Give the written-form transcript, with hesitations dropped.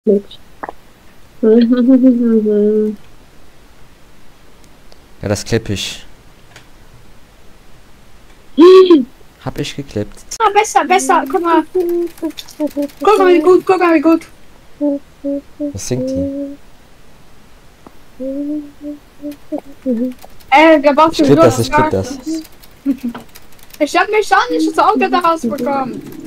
Ja, das klipp ich. Hab ich geklippt. Ah, besser, guck mal. Guck mal, wie gut. Was singt die? Der Boss Ich klipp das. Ich hab mechanisches Auge daraus bekommen.